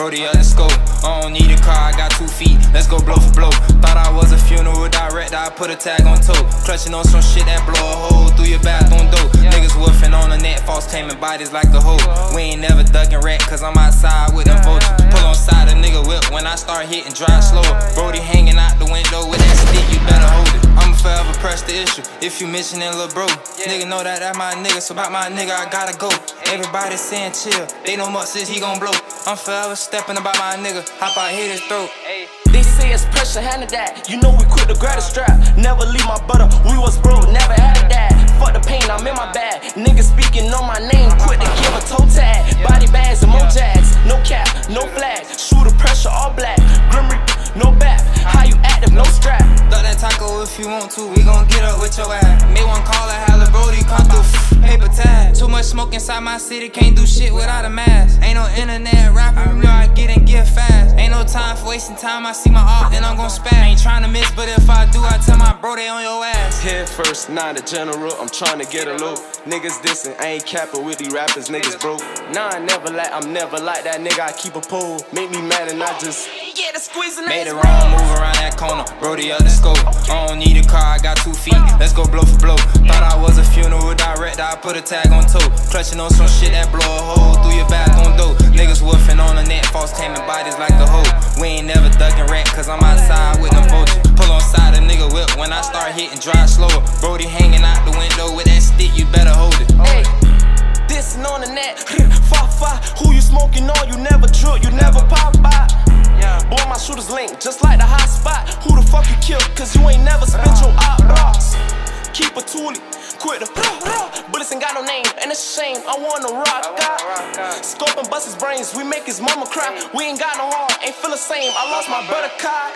Brody up the scope. I don't need a car, I got 2 feet. Let's go blow for blow. Thought I was a funeral director, I put a tag on toe. Clutching on some shit that blow a hole through your bathroom door. Niggas woofing on the net, false claiming bodies like the hoe. We ain't never ducking rat, cause I'm outside with them vultures. Pull on side a nigga whip when I start hitting, drive slower. Brody hanging out the window with that stick, you better hold it. I'ma forever press the issue if you mentioning lil' bro. Nigga know that that's my nigga, so about my nigga I gotta go. Everybody saying chill, they know Mup6 he gon' blow. I'm forever stepping about my nigga, hop out hit his throat. They say it's pressure, handle that. You know we quick to grab the strap. Never leave my brother, we was broke, never had a dad. Fuck the pain, I'm in my bag. Niggas speaking on my name, quick to give a toe tag. Body bags and mojags, no cap, no flag. Shooter pressure, all black. Grim Reaper, no back. How you active, no strap. Duck that taco if you want to, we gon' get up with your ass. Made one call and have Brody come through, paper tag. Too much smoke inside my city, can't do shit without a mask. Ain't no internet rapping, real I get and get fast. Ain't no time for wasting time, I see my art, then I'm gon' spaz. Ain't tryna miss, but if I do, I tell my bro they on your ass. Head first, not a general, I'm tryna get a low. Niggas dissing, I ain't capping with these rappers, niggas broke. Nah, I'm never like that nigga, I keep a pole. Make me mad and I just the squeezing. Made it wrong, move around that corner, Brody up the scope. I don't need a car, I got 2 feet, let's go blow for blow. Thought I was a funeral director, I put a tag on toe. Clutching on some shit that blow a hole through your bathroom door. Niggas woofing on the net, false claiming bodies like the hoe. We ain't never ducking rat, cause I'm outside with them vultures. Pull on side a nigga whip when I start hitting, drive slower. Brody hanging out the window with that stick, you better hold it. Hey, dissing on the net, fa, who you smoking on, you never drill, you never pop by. Boy, my shooters link, just like the hot spot. Who the fuck you kill, cause you ain't never spent your op blocks. Keep a toolie, quit the bullets ain't got no name, and it's a shame, I wanna rock out. Scope and bust his brains, we make his mama cry. We ain't got no heart, ain't feel the same, I lost my brother Kai.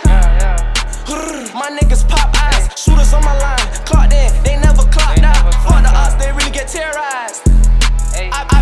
My niggas pop eyes, shooters on my line, clocked in, they never clocked out. Fuck the odds, they really get terrorized.